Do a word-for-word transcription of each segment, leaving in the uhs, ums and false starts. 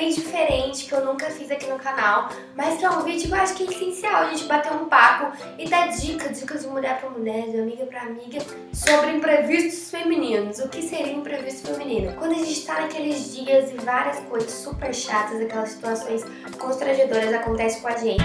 bem diferente, que eu nunca fiz aqui no canal, mas que é um vídeo que eu acho que é essencial a gente bater um papo e dar dicas, dicas de mulher pra mulher, de amiga pra amiga, sobre imprevistos femininos. O que seria um imprevisto feminino? Quando a gente tá naqueles dias e várias coisas super chatas, aquelas situações constrangedoras acontecem com a gente.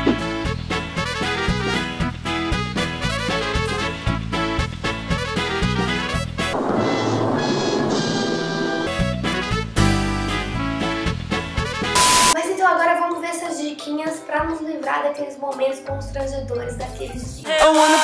Pra nos livrar daqueles momentos constrangedores daqueles dias.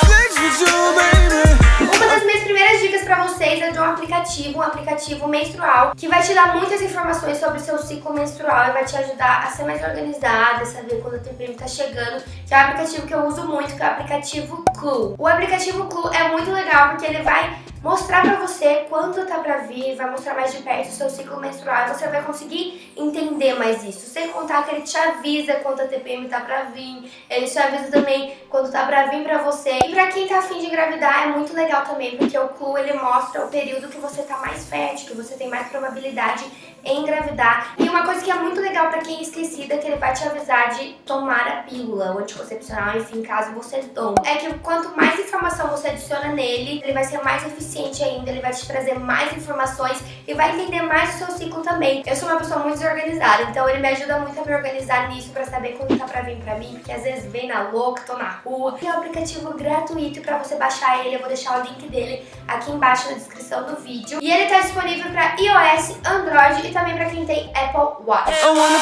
Uma das minhas primeiras dicas pra vocês é de um aplicativo, um aplicativo menstrual, que vai te dar muitas informações sobre o seu ciclo menstrual e vai te ajudar a ser mais organizada, saber quando a T P M tá chegando, que é um aplicativo que eu uso muito, que é o aplicativo Clue. O aplicativo Clue é muito legal porque ele vai mostrar pra você quando tá pra vir, vai mostrar mais de perto o seu ciclo menstrual e você vai conseguir entender mais isso. Sem contar que ele te avisa quando a T P M tá pra vir, ele te avisa também quando tá pra vir pra você. E pra quem tá afim de engravidar é muito legal também, porque o Clue ele mostra o período que você tá mais fértil, que você tem mais probabilidade em engravidar. E uma coisa que é muito legal pra quem é esquecida é que ele vai te avisar de tomar a pílula, o anticoncepcional, enfim, caso você tome. É que quanto mais informação você adiciona nele, ele vai ser mais eficiente ainda, ele vai te trazer mais informações e vai entender mais o seu ciclo também. Eu sou uma pessoa muito desorganizada, então ele me ajuda muito a me organizar nisso pra saber quando tá pra vir pra mim, porque às vezes vem na louca, tô na rua. E é um aplicativo gratuito pra você baixar ele, eu vou deixar o link dele aqui embaixo na descrição do vídeo. E ele tá disponível pra iOS, Android e também pra quem tem Apple Watch.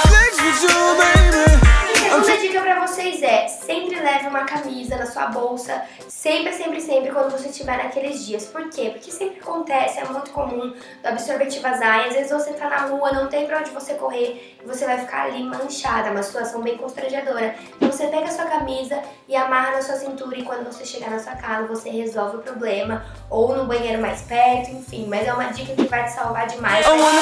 E a segunda dica pra vocês é, sempre leve uma camisa na sua bolsa, sempre, sempre, sempre quando você estiver naqueles dias. Por quê? Porque sempre acontece, é muito comum do absorvente vazar e às vezes você tá na rua, não tem pra onde você correr e você vai ficar ali manchada, uma situação bem constrangedora. Então você pega a sua camisa e amarra na sua cintura e quando você chegar na sua casa você resolve o problema, ou no banheiro mais perto, enfim, mas é uma dica que vai te salvar demais.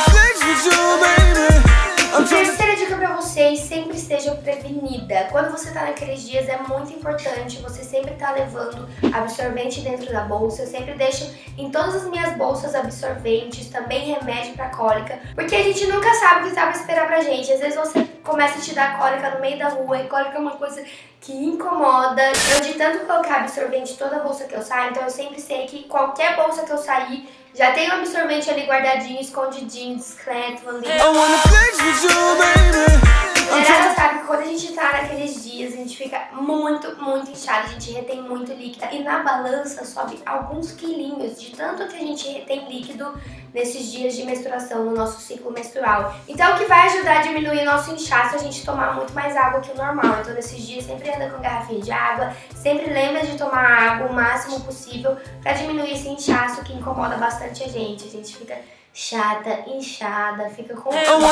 A terceira dica pra vocês, sempre esteja prevenida. Quando você tá naqueles dias é muito importante você sempre tá levando absorvente dentro da bolsa. Eu sempre deixo em todas as minhas bolsas absorventes, também remédio pra cólica, porque a gente nunca sabe o que tá pra esperar pra gente. Às vezes você começa a te dar cólica no meio da rua e cólica é uma coisa que incomoda. Eu de tanto colocar absorvente em toda bolsa que eu saio, então eu sempre sei que qualquer bolsa que eu sair já tem um absorvente ali guardadinho, escondidinho, discreto ali. Galera, sabe que quando a gente tá naqueles dias, a gente fica muito, muito inchada, a gente retém muito líquido. E na balança sobe alguns quilinhos de tanto que a gente retém líquido nesses dias de menstruação, no nosso ciclo menstrual. Então o que vai ajudar a diminuir o nosso inchaço é a gente tomar muito mais água que o normal. Então nesses dias sempre anda com garrafinha de água, sempre lembra de tomar água o máximo possível pra diminuir esse inchaço que incomoda bastante a gente. A gente fica chata, inchada, fica com...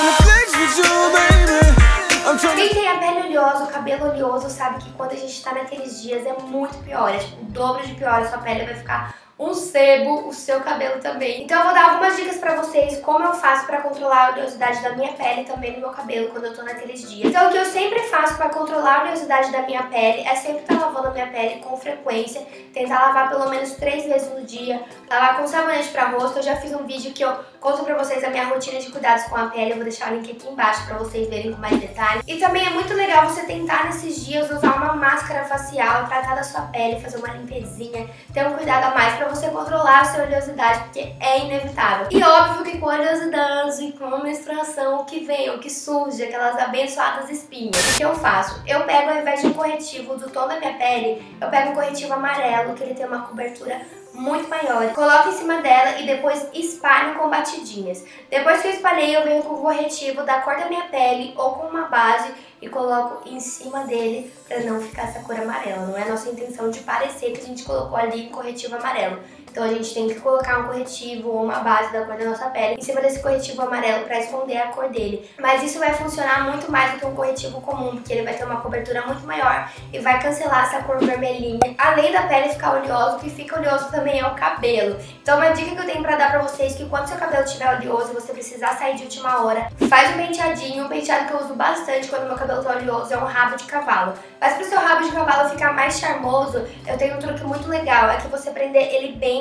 Quem tem a pele oleosa, o cabelo oleoso, sabe que quando a gente tá naqueles dias é muito pior, é tipo o dobro de pior, a sua pele vai ficar um sebo, o seu cabelo também. Então eu vou dar algumas dicas pra vocês como eu faço pra controlar a oleosidade da minha pele e também do meu cabelo quando eu tô naqueles dias. Então o que eu sempre faço pra controlar a oleosidade da minha pele é sempre estar lavando a minha pele com frequência, tentar lavar pelo menos três vezes no dia, lavar com sabonete pra rosto. Eu já fiz um vídeo que eu conto pra vocês a minha rotina de cuidados com a pele, eu vou deixar o link aqui embaixo pra vocês verem com mais detalhes. E também é muito legal você tentar nesses dias usar uma máscara facial, tratar da sua pele, fazer uma limpezinha, ter um cuidado a mais pra você controlar a sua oleosidade, porque é inevitável. E óbvio que com a oleosidade e com a menstruação, o que vem, o que surge, aquelas abençoadas espinhas. O que eu faço? Eu pego, ao invés de um corretivo do tom da minha pele, eu pego um corretivo amarelo, que ele tem uma cobertura muito maior. Coloco em cima dela e depois espalho com batidinhas. Depois que eu espalhei, eu venho com o corretivo da cor da minha pele ou com uma base e coloco em cima dele pra não ficar essa cor amarela. Não é nossa intenção de parecer que a gente colocou ali um corretivo amarelo. Então a gente tem que colocar um corretivo ou uma base da cor da nossa pele em cima desse corretivo amarelo pra esconder a cor dele. Mas isso vai funcionar muito mais do que um corretivo comum, porque ele vai ter uma cobertura muito maior e vai cancelar essa cor vermelhinha. Além da pele ficar oleosa, o que fica oleoso também é o cabelo. Então uma dica que eu tenho pra dar pra vocês é que quando seu cabelo estiver oleoso e você precisar sair de última hora, faz um penteadinho. Um penteado que eu uso bastante quando meu cabelo tá oleoso é um rabo de cavalo. Mas pro seu rabo de cavalo ficar mais charmoso, eu tenho um truque muito legal, é que você prender ele bem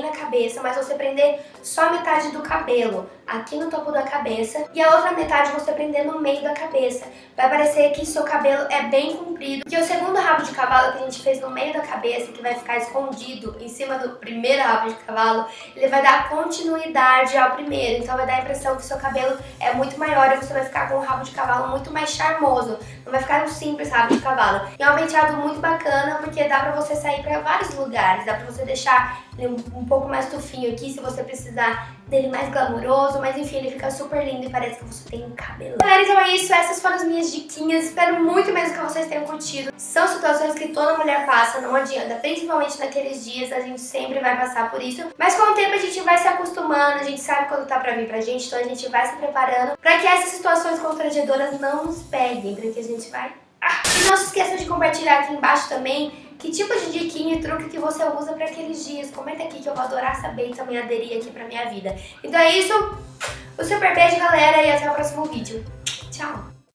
na cabeça, mas você prender só metade do cabelo aqui no topo da cabeça e a outra metade você prender no meio da cabeça. Vai parecer que seu cabelo é bem comprido, porque o segundo rabo de cavalo que a gente fez no meio da cabeça, que vai ficar escondido em cima do primeiro rabo de cavalo, ele vai dar continuidade ao primeiro, então vai dar a impressão que seu cabelo é muito maior e você vai ficar com um rabo de cavalo muito mais charmoso, não vai ficar um simples rabo de cavalo. E é um penteado muito bacana, porque dá pra você sair pra vários lugares, dá pra você deixar ele um, um pouco mais tufinho aqui, se você precisar dele mais glamouroso, mas enfim, ele fica super lindo e parece que você tem um cabelo. Galera, então é isso, essas foram as minhas diquinhas, espero muito mesmo que vocês tenham curtido. São situações que toda mulher passa, não adianta, principalmente naqueles dias, a gente sempre vai passar por isso, mas com o tempo a gente vai se acostumando, a gente sabe quando tá pra vir pra gente, então a gente vai se preparando pra que essas situações constrangedoras não nos peguem, pra que a gente vai... Ah! E não se esqueçam de compartilhar aqui embaixo também que tipo de diquinha e truque que você usa pra aqueles dias. Comenta aqui que eu vou adorar saber e também aderir aqui pra minha vida. Então é isso, um super beijo, galera, e até o próximo vídeo. Tchau!